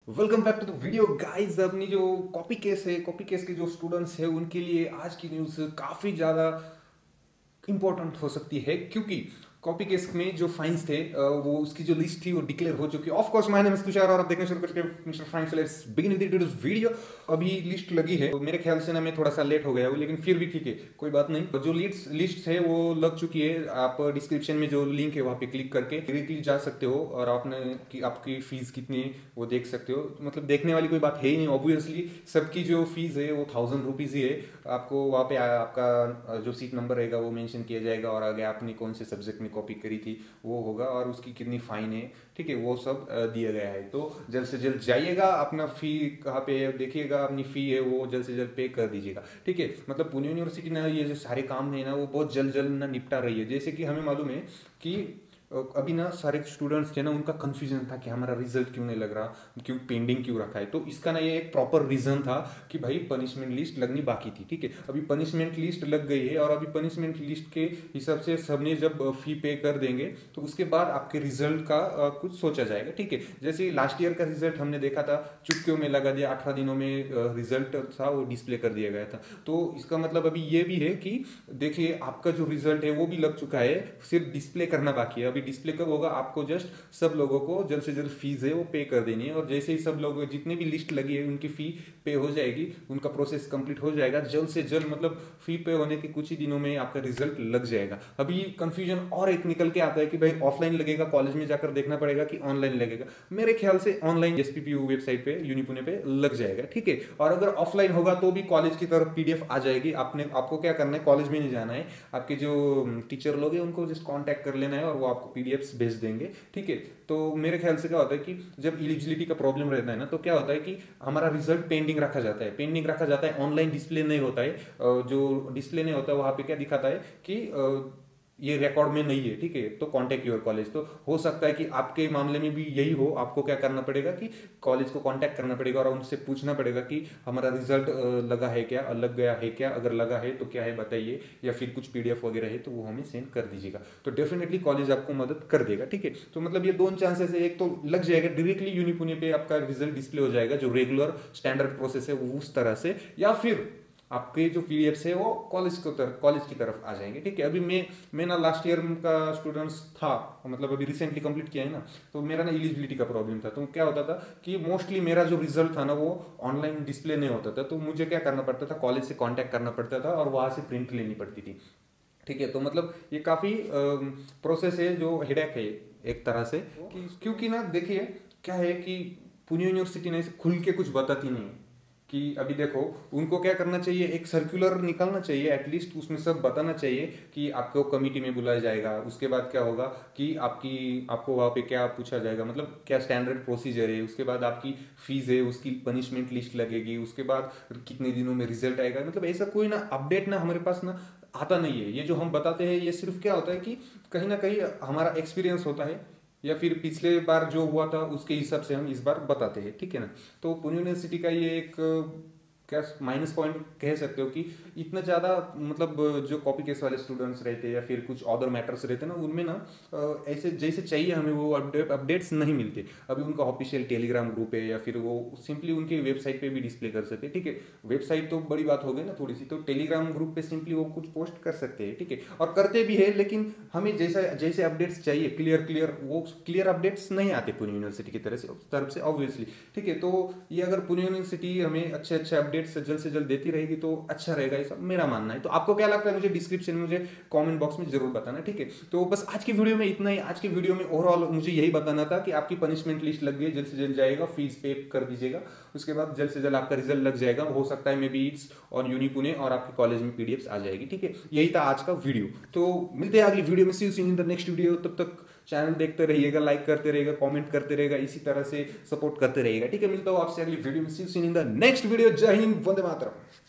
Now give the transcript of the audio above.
Welcome back to the video guys. अपनी जो copy case के जो स्टूडेंट्स हैं उनके लिए आज की न्यूज़ काफ़ी ज़्यादा इंपॉर्टेंट हो सकती है, क्योंकि कॉपी केस में जो फाइन्स थे वो उसकी जो लिस्ट थी वो डिक्लेयर हो चुकी है। Of course my name is Tushar और आप देखना शुरू करते हैं mister Frank. So let's begin with this video. अभी लिस्ट लगी है, तो मेरे ख्याल से ना मैं थोड़ा सा लेट हो गया हूँ, लेकिन फिर भी ठीक है, कोई बात नहीं। तो जो लिस्ट है वो लग चुकी है। आप डिस्क्रिप्शन में जो लिंक है वहाँ पे क्लिक करके डायरेक्टली जा सकते हो और आपने कि आपकी फीस कितनी है वो देख सकते हो। मतलब देखने वाली कोई बात है ही नहीं, ऑब्वियसली सबकी जो फीस है वो 1000 रुपीज़ ही है। आपको वहाँ पे आपका जो सीट नंबर रहेगा वो मेंशन किया जाएगा और आगे आपने कौन से सब्जेक्ट में कॉपी करी थी वो होगा और उसकी कितनी फाइन है, ठीक है, वो सब दिया गया है। तो जल्द से जल्द जाइएगा, अपना फी कहाँ पे है देखिएगा, अपनी फी है वो जल्द से जल्द पे कर दीजिएगा, ठीक है। मतलब पुणे यूनिवर्सिटी ना ये जो सारे काम है ना वो बहुत जल्द जल्द ना निपटा रही है। जैसे कि हमें मालूम है कि अभी ना सारे स्टूडेंट्स थे ना, उनका कंफ्यूजन था कि हमारा रिजल्ट क्यों नहीं लग रहा, क्यों पेंडिंग क्यों रखा है। तो इसका ना ये एक प्रॉपर रीजन था कि भाई पनिशमेंट लिस्ट लगनी बाकी थी, ठीक है। अभी पनिशमेंट लिस्ट लग गई है और अभी पनिशमेंट लिस्ट के हिसाब से सबने जब फी पे कर देंगे तो उसके बाद आपके रिजल्ट का कुछ सोचा जाएगा, ठीक है। जैसे लास्ट ईयर का रिजल्ट हमने देखा था, चुटकियों में लगा दिया, 18 दिनों में रिजल्ट था वो डिस्प्ले कर दिया गया था। तो इसका मतलब अभी ये भी है कि देखिए आपका जो रिजल्ट है वो भी लग चुका है, सिर्फ डिस्प्ले करना बाकी है। अभी डिस्प्ले कब होगा, आपको जस्ट सब लोगों को जल्द से जल्द फीस है वो पे कर देनी है और जैसे ही सब लोग जितने भी लिस्ट लगी है उनकी फी पे हो जाएगी, उनका प्रोसेस कंप्लीट हो जाएगा जल्द से जल्द। मतलब फी पे होने के कुछ ही दिनों में आपका रिजल्ट लग जाएगा। अभी कंफ्यूजन और एक निकल के आता है कि भाई ऑफलाइन लगेगा, कॉलेज में जाकर देखना पड़ेगा कि ऑनलाइन लगेगा। मेरे ख्याल से ऑनलाइन एसपीपीयू वेबसाइट पे यूनिपुणे पे लग जाएगा, ठीक है। और अगर ऑफलाइन होगा तो भी कॉलेज की तरफ पीडीएफ आ जाएगी। आपको क्या करना है, कॉलेज में नहीं जाना है, आपके जो टीचर लोग हैं उनको जस्ट कांटेक्ट कर लेना है और वो आपको पीडीएफ्स भेज देंगे, ठीक है। तो मेरे ख्याल से क्या होता है कि जब एलिजिबिलिटी का प्रॉब्लम रहता है ना, तो क्या होता है कि हमारा रिजल्ट पेंडिंग रखा जाता है, ऑनलाइन डिस्प्ले नहीं होता है। जो डिस्प्ले नहीं होता है वहाँ पे क्या दिखाता है कि ये रिकॉर्ड में नहीं है, ठीक है। तो कांटेक्ट योर कॉलेज। तो हो सकता है कि आपके मामले में भी यही हो, आपको क्या करना पड़ेगा कि कॉलेज को कांटेक्ट करना पड़ेगा और उनसे पूछना पड़ेगा कि हमारा रिजल्ट लगा है क्या, लग गया है क्या, अगर लगा है तो क्या है बताइए, या फिर कुछ पीडीएफ वगैरह है तो वो हमें सेंड कर दीजिएगा। तो डेफिनेटली कॉलेज आपको मदद कर देगा, ठीक है। तो मतलब ये दोनों चांसेस है, एक तो लग जाएगा डायरेक्टली यूनिपुणे पे आपका रिजल्ट डिस्प्ले हो जाएगा जो रेगुलर स्टैंडर्ड प्रोसेस है वो उस तरह से, या फिर आपके जो पीडीएफ है वो कॉलेज की तरफ आ जाएंगे, ठीक है। अभी मैं ना लास्ट ईयर का स्टूडेंट्स था, मतलब अभी रिसेंटली कंप्लीट किया है ना, तो मेरा ना एलिजिबिलिटी का प्रॉब्लम था। तो क्या होता था कि मोस्टली मेरा जो रिजल्ट था ना वो ऑनलाइन डिस्प्ले नहीं होता था, तो मुझे क्या करना पड़ता था, कॉलेज से कॉन्टैक्ट करना पड़ता था और वहाँ से प्रिंट लेनी पड़ती थी, ठीक है। तो मतलब ये काफ़ी प्रोसेस है जो हेडेक है एक तरह से, क्योंकि ना देखिए क्या है कि पुणे यूनिवर्सिटी ने खुल के कुछ बताती नहीं कि अभी देखो उनको क्या करना चाहिए, एक सर्कुलर निकालना चाहिए एटलीस्ट, उसमें सब बताना चाहिए कि आपको कमिटी में बुलाया जाएगा। उसके बाद क्या होगा कि आपको वहाँ पे क्या पूछा जाएगा, मतलब क्या स्टैंडर्ड प्रोसीजर है, उसके बाद आपकी फीस है, उसकी पनिशमेंट लिस्ट लगेगी, उसके बाद कितने दिनों में रिजल्ट आएगा। मतलब ऐसा कोई ना अपडेट ना हमारे पास ना आता नहीं है। ये जो हम बताते हैं ये सिर्फ क्या होता है कि कहीं ना कहीं हमारा एक्सपीरियंस होता है या फिर पिछले बार जो हुआ था उसके हिसाब से हम इस बार बताते हैं, ठीक है ना। तो पुणे यूनिवर्सिटी का ये एक क्या माइनस पॉइंट कह सकते हो कि इतना ज़्यादा मतलब जो कॉपी केस वाले स्टूडेंट्स रहते हैं या फिर कुछ अदर मैटर्स रहते हैं ना, उनमें ना ऐसे जैसे चाहिए हमें वो अपडेट्स नहीं मिलते। अभी उनका ऑफिशियल टेलीग्राम ग्रुप है या फिर वो सिंपली उनकी वेबसाइट पे भी डिस्प्ले कर सकते हैं, ठीक है। वेबसाइट तो बड़ी बात हो गई ना थोड़ी सी, तो टेलीग्राम ग्रुप पे सिंपली वो कुछ पोस्ट कर सकते हैं, ठीक है, और करते भी है। लेकिन हमें जैसे अपडेट्स चाहिए क्लियर वो क्लियर अपडेट्स नहीं आते पुणे यूनिवर्सिटी की तरफ से ऑब्वियसली, ठीक है। तो ये अगर पुणे यूनिवर्सिटी हमें अच्छे अपडेट्स जल्द से जल्द देती रहेगी तो अच्छा रहेगा, ऐसा मेरा मानना है। तो आपको क्या लगता है मुझे डिस्क्रिप्शन में, मुझे कमेंट बॉक्स में जरूर बताना, ठीक है। तो बस आज की वीडियो में इतना ही। आज की वीडियो में ओवरऑल मुझे यही बताना था कि आपकी पनिशमेंट लिस्ट लग गई, जल्द से जल्द जाएगा, फीस पे कर दीजिएगा, उसके बाद जल्द से जल्द आपका रिजल्ट लग जाएगा। हो सकता है maybe it's on Unipune और आपके कॉलेज में पीडीएफ आ जाएगी, ठीक है। यही था आज का वीडियो। तो मिलते हैं अगली वीडियो में, see you in the next video. तब तक चैनल देखते रहिएगा, लाइक करते रहिएगा, कमेंट करते रहेगा, इसी तरह से सपोर्ट करते रहिएगा, ठीक है। मिलता हूँ आपसे अगली वीडियो में, see you in the next video. जय हिंद, वंदे मातरम।